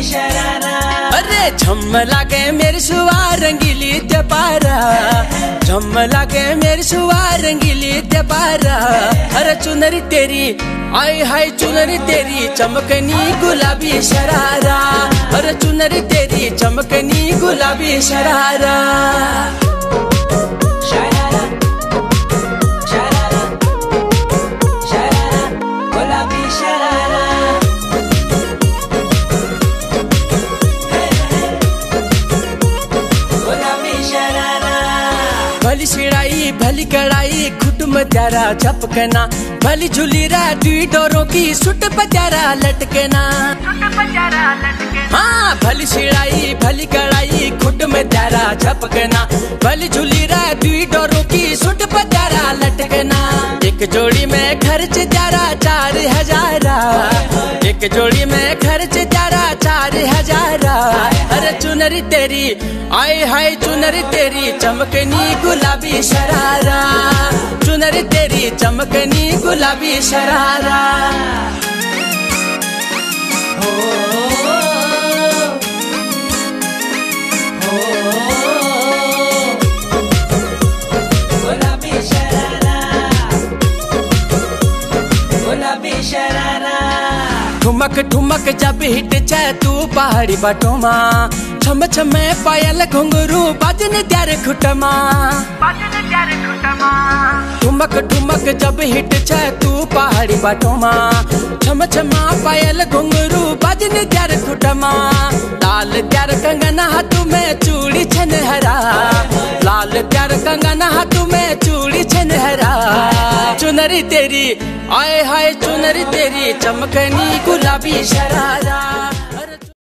शरारा। अरे झम लागे मेरी सुआ रंगीली दबारा, झम लागे मेरी सुआ रंगीली दबारा। अरे चुनरी तेरी आई हाय चुनरी तेरी चमकनी गुलाबी शरारा। अरे चुनरी तेरी चमकनी गुलाबी शरारा। भली सिड़ाई भली कड़ाई खुट मत्यारा झपकना, भली झूली रा दी डोरों की सुट पत्यारा लटकना। हाँ भली सिड़ाई भली कड़ाई खुट मत्यारा झपकना, भली झूली रा दी डोरों की सुट पत्यारा लटकना। एक जोड़ी में खर्च त्यारा 4000, एक जोड़ी में खर्च त्यारा 4000। अरे चुनरी तेरी आए हाय चुनरी तेरी चमकनी गुलाबी शरारा, चुनरी तेरी चमकनी गुलाबी शरारा। गुलाबी शरारा, गुलाबी शरारा। ठुमक ठुमक जब हिट जाए तू पहाड़ी बाटोमा, छम छम पायल घुंघरू बाजन त्यार खुटमा। ठुमक ठुमक जब हिट जाए तू पहाड़ी बाटोमा, छम छम पायल घुंघरू बाजन त्यार खुटमा। लाल त्यार कंगना हाथ में चूड़ी छनहरा, लाल त्यार कंगना हाथ में चूड़ी छनहरा। चुनरी तेरी आए हाय चुनरी तेरी चमकनी गुलाबी शरारा।